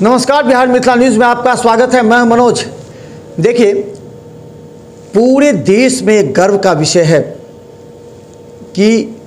नमस्कार, बिहार मिथिला न्यूज़ में आपका स्वागत है। मैं मनोज। देखिए, पूरे देश में गर्व का विषय है कि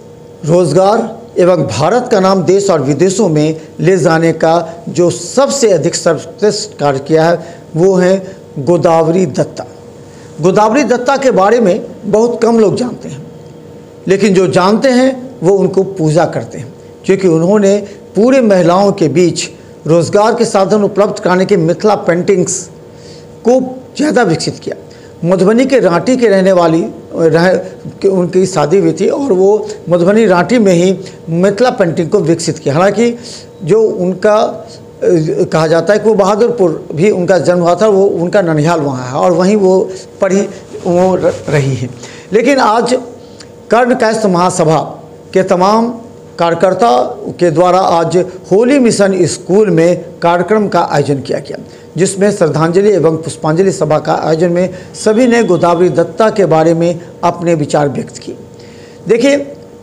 रोजगार एवं भारत का नाम देश और विदेशों में ले जाने का जो सबसे अधिक सर्वश्रेष्ठ कार्य किया है वो है गोदावरी दत्ता। गोदावरी दत्ता के बारे में बहुत कम लोग जानते हैं, लेकिन जो जानते हैं वो उनको पूजा करते हैं, क्योंकि उन्होंने पूरे महिलाओं के बीच रोज़गार के साधन उपलब्ध कराने के मिथिला पेंटिंग्स को ज़्यादा विकसित किया। मधुबनी के रांटी के रहने वाली उनकी शादी हुई थी और वो मधुबनी रांटी में ही मिथिला पेंटिंग को विकसित किया। हालांकि जो उनका कहा जाता है कि वो बहादुरपुर भी उनका जन्म हुआ था, वो उनका ननिहाल वहाँ है और वहीं वो पढ़ी वो रही है। लेकिन आज कर्णकायस्थ महासभा के तमाम कार्यकर्ता के द्वारा आज होली मिशन स्कूल में कार्यक्रम का आयोजन किया गया, जिसमें श्रद्धांजलि एवं पुष्पांजलि सभा का आयोजन में सभी ने गोदावरी दत्ता के बारे में अपने विचार व्यक्त किए। देखिए,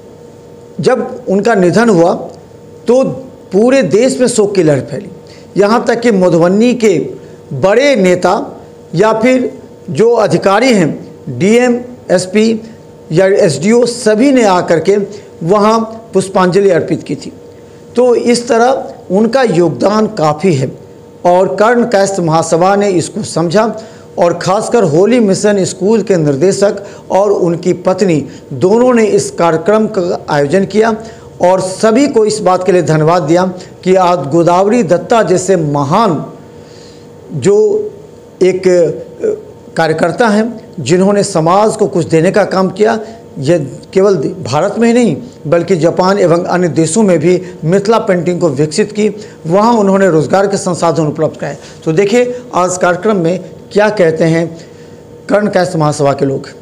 जब उनका निधन हुआ तो पूरे देश में शोक की लहर फैली। यहाँ तक कि मधुबनी के बड़े नेता या फिर जो अधिकारी हैं, डीएम, एसपी या एसडीओ, सभी ने आकर के वहाँ पुष्पांजलि अर्पित की थी। तो इस तरह उनका योगदान काफ़ी है और कर्णकायस्थ महासभा ने इसको समझा और खासकर होली मिशन स्कूल के निर्देशक और उनकी पत्नी दोनों ने इस कार्यक्रम का आयोजन किया और सभी को इस बात के लिए धन्यवाद दिया कि आज गोदावरी दत्ता जैसे महान जो एक कार्यकर्ता हैं, जिन्होंने समाज को कुछ देने का काम किया, ये केवल भारत में ही नहीं बल्कि जापान एवं अन्य देशों में भी मिथिला पेंटिंग को विकसित की, वहाँ उन्होंने रोजगार के संसाधन उपलब्ध कराए। तो देखिए आज कार्यक्रम में क्या कहते हैं कर्णकायस्थ महासभा के लोग।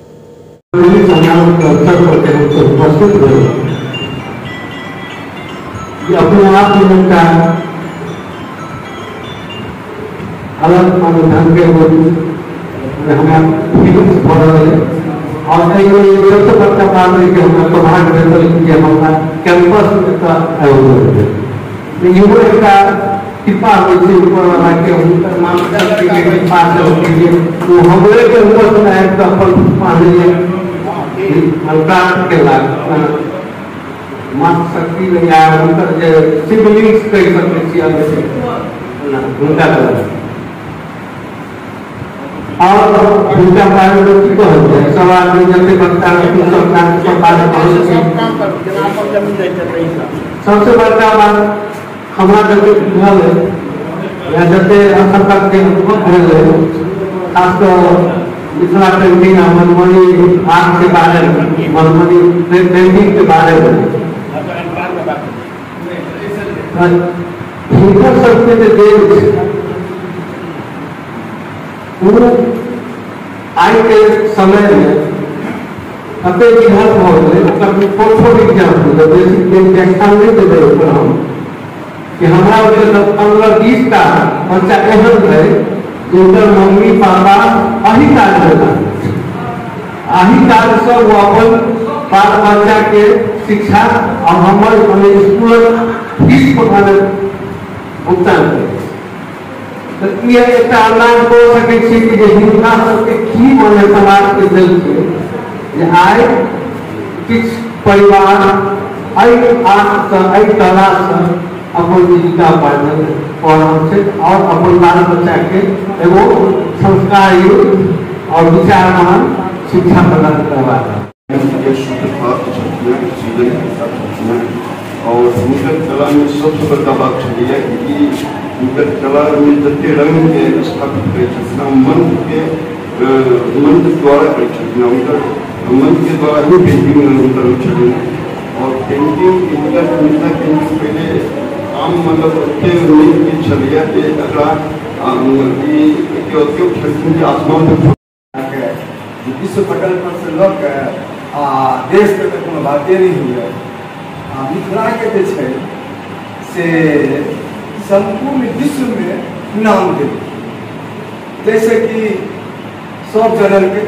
अपने आप में का अलग ढंग के हमें और सबसे बड़का बात है कि हमें सौभाग्य कि हमारा कैंपस का आयोजन है। ये का कृपा होती ऊपर वाला के उनका मानसिक के पास होती है, तो हमरे के ऊपर से एक सफल पाने हल्का के लाग मात शक्ति या उनका सिबलिंग्स कह सकते हैं उनका और उनका प्रायोरिटी को होता है। सब आदमी जैसे बच्चा सबसे बड़का बात हमारा जैसे घर है या जैसे सरकार के खासकर मिथिला पेंटिंग मधुबनी आर्ट के बारे में, मधुबनी पेंटिंग के बारे में सबसे देश आज के समय में अपने बिहार फोटो एग्जाम्पल व्याख्यान नहीं दे रहे ऊपर हम कि हमारा 15-20 का बच्चा एहन है जिनका मम्मी पापा अही कार्य होता है, अही कार्य से वो अपन बाल बच्चा के शिक्षा और हमारे स्कूल फीस भुगतान करे। तो ये एक अनुमान हो सके कि हिंसा सबके की माने समाज के दिल के आए किस परिवार आई आर्ट आई कला से अपन जीविका पालन और अपन बाल बच्चा के एगो संस्कारी और विचारमान शिक्षा प्रदान करवाना और उनका कला में सबसे बड़का बात है कि उनका कला में जते रंग के स्थापित कर मन के द्वारा कर उनका मन के द्वारा ही पेंटिंग कर और पेंटिंग इनका मिथिला पेंटिंग पहले आम मतलब के नहीं की छलिया के अगला की आसमान में विश्व पटल पर से लग देश के कोनो बाते नहीं हुई है। मिथिला के से संपूर्ण विश्व में नाम दे, जैसे कि सब जनल के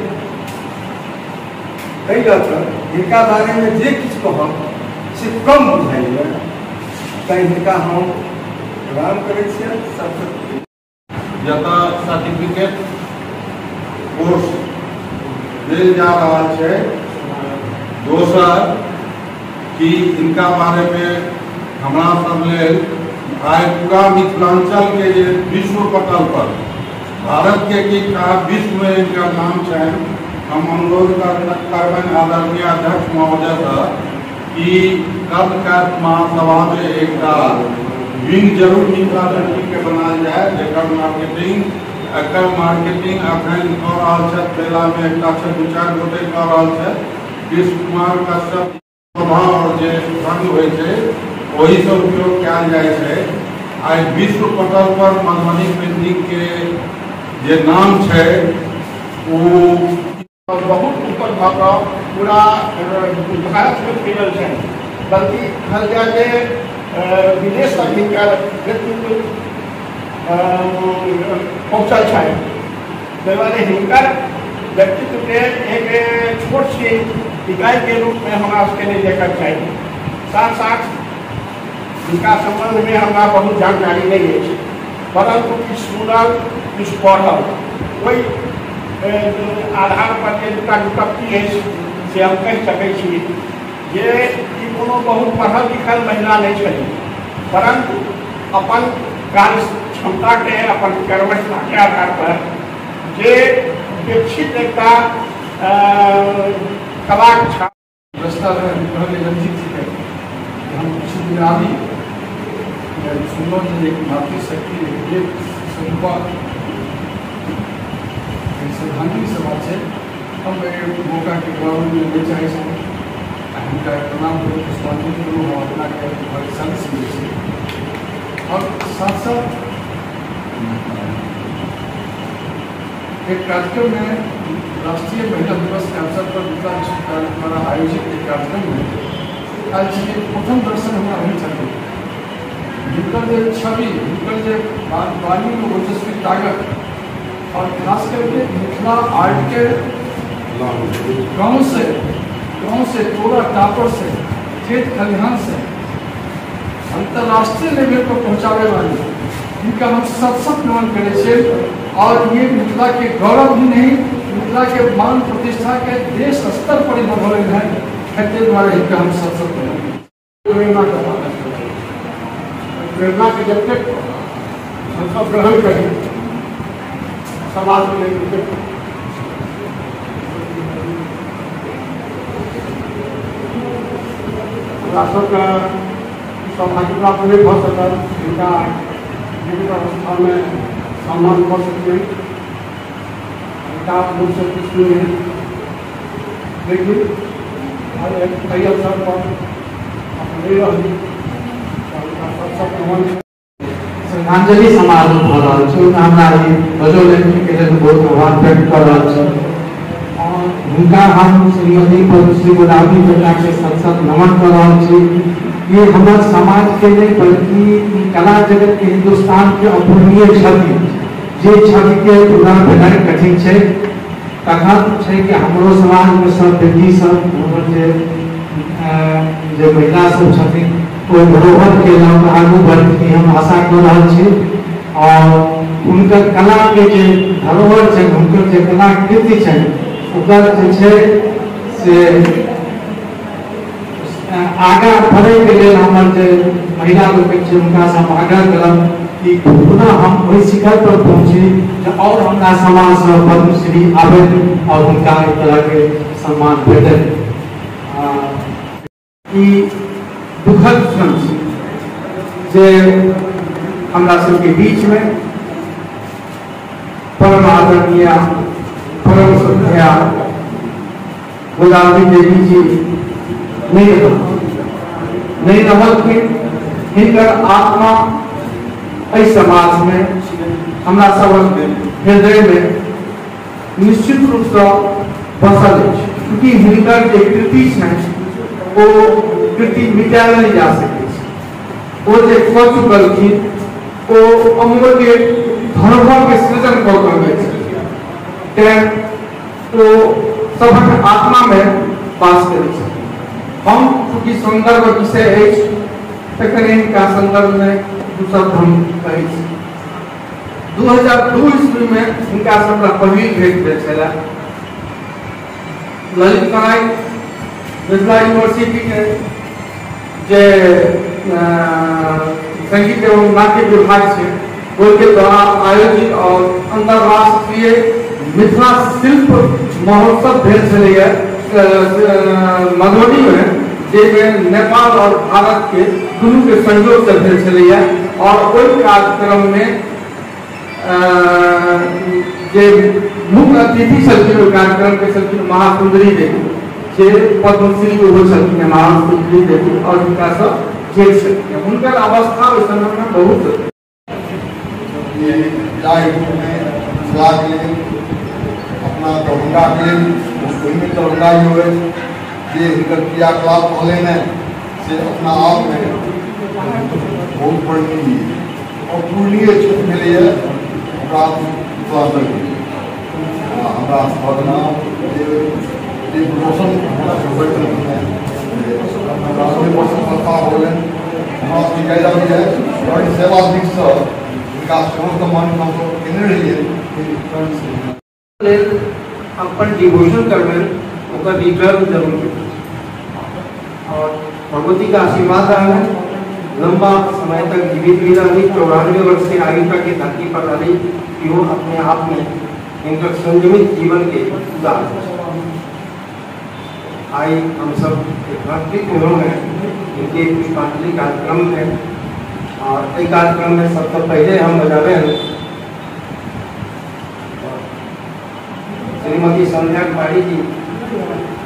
कई इनका बारे में जे किछु कह से कम बुझाइए, कहीं इनका हम प्रणाम करै छियै सबसे जतऽ सर्टिफिकेट कोर्स देल जा रहा है। दोसर कि इनका बारे में हमरा सब लेल आइ पूरा मिथिलांचल के जे विश्व पटल पर भारत के की विश्व में इनका नाम है। हम अनुरोध करबनि आदरणीय अध्यक्ष महोदय से कि कल का महासभा में एक विंग जरूर मिथिला लड़की के बनाल जाए जकर मार्केटिंग अखन कऽ रहल छथि। मेला में एक दू चारि गोटे कऽ रहल छथि। कृष्ण कुमार कश्यप स्वभाव और जे रंग होइ छै ओही से उपयोग कयल जाइ छै। आइ विश्व पटल पर मधुबनी पेंटिंग के जे नाम छै वो बहुत ऊपर भऽ कऽ पूरा भारत में फैलल छै, बल्कि कहल जाए जे विदेश तक हिनकर व्यक्तित्व पहुँचल है। ताहि दुआरे हिनकर व्यक्तित्व के एक छोट सी इकाई के रूप में हमरा सबके लिए देखना चाहिए। साथ साथ इनका संबंध में हमरा बहुत जानकारी नहीं है, परंतु किछु सुनल किछु पढ़ल कोई आधार पर जे दूटा युक्ति है से हम कह सकै छी जे ई कोनो बहुत पढ़ल लिखल महिला नहीं छथि, परंतु अपन कार्य क्षमता के अपन कर्मठता के आधार पर जे विकसित एकटा कला व्यवस्था रंजित जी के हम कुछ दिन आदि सुनो जे एक मातृशक्ति एक स्वरूपा श्रद्धांजलि सभा है। हम मौका के गौरव में ले चाहे उनका प्रणाम करो पुष्पांजलि करो हम अपना के संग से और साथ साथ एक कार्यक्रम में राष्ट्रीय महिला दिवस के अवसर पर मिथिला विश्वविद्यालय द्वारा आयोजित एक कार्यक्रम में आज के प्रथम दर्शन हमारा नहीं चल हिनकर जो छवि हिनकर जो वाणी में ओजस्वी ताकत और खास करके मिथिला आर्ट के गांव से टोला टापर से खेत खलिहान से अंतर्राष्ट्रीय लेवल पर पहुँचावे वाली इनका हम सत नमन करे और ये मिथिला के गौरव भी नहीं मिथिला के मान प्रतिष्ठा के देश स्तर पर बढ़ोले है। खाते द्वारा इनका हम सत प्रेरणा के जब तक हम सब ग्रहण करें समाज में राष्ट्र का सौभाग्य प्राप्त नहीं हो सका इनका जीवित अवस्था में सम्मान कर सकते हैं रूप से कुछ नहीं है, लेकिन कई अवसर पर श्रद्धांजलि समारोह भऽ रहल छै ओहिमे हमरा बजौलनि के लेल बहुत आभार व्यक्त कऽ रहल छी और हुनका हम श्रीमती पद्मश्री गोदावरी बेटा के सत नमन कर रहल छी। ये हमारे समाज के नहीं बल्कि कला जगत के हिंदुस्तान के अपूर्णीय क्षति जे क्षति के पूरा भेनाइ कठिन है। कखन है कि हमरो समाज में सब बेटी सब जे महिला सब छथिन कोई धरोहर के नाम आगू बढ़ती हम आशा कर रहा छी और उनकर कला के जे धरोहर है उनकर जे कलाकृति है ओकर जे छै से आगा बढ़े के लिए हमर जे महिला लोग छै उनका सब आगाँ करब कि पुनः हम वही शिखर पर पहुँची और हमारा समाज से पद्मश्री आवे और उनका एक तरह के सम्मान भेटे। दुखद क्षण जे हमरा सबके बीच में परम आदरणीय परम श्रद्धेय गोदावरी देवी जी नहीं रहलखिन। हिनकर आत्मा इस समाज में हमरा सब हृदय में निश्चित रूप से बसल है, क्योंकि हिनकर जे कृति है वो कृति मिटायल नहीं जा सके। वो जे कऽ चुकलखिन वो अमूल्य धरोहर के सृजन कऽ गए तो सबक आत्मा में वास करे। हम चूँकि संदर्भ विषय है तखन इनका संदर्भ में शब्द हम कही 2002 ईस्वी में हिनका सबका पहिल भेंट भेल छला ललित नारायण मिथिला यूनिवर्सिटी के जे संगीत एवं नाट्य विभाग से उनके द्वारा आयोजित और अंतर्राष्ट्रीय मिथिला शिल्प महोत्सव भेल छलैया मधुबनी में, जेमें नेपाल और भारत के दुनू के सहयोग से भेल छलैया। और ओहि कार्यक्रम में जे मुख्य अतिथि छलखिन ओहि कार्यक्रम के छलखिन महासुंदरी देवी, जे पद्मश्री हो छलखिन महासुंदरी देवी, और हुनका सब जेल छलखिन। हुनकर अवस्था ओहि समय में बहुत अपना दरभंगा के ओहिमे दरभंगा हुए जे हिनकर क्रियाकलाप कहले से अपना आप में बहुत बड़ी अपूर्णीय चीज मिले हमारा बदनाम रोशन सेवा दिख विकास केने रहिए अपन डिवोशन करबे ओकर रिटर्न जरूर और भगवती का आशीर्वाद रहा है, लंबा समय तक जीवित भी रही, 94 वर्ष से आयु तक की धरती पर रही, कि वो अपने आप में इनका संयमित जीवन के उदाहरण। आई हम सब भक्तित लोग हैं, इनके पुष्पांजलि कार्यक्रम है और कई कार्यक्रम में सबसे पहले हम बजावे हैं श्रीमती संध्या कुमारी जी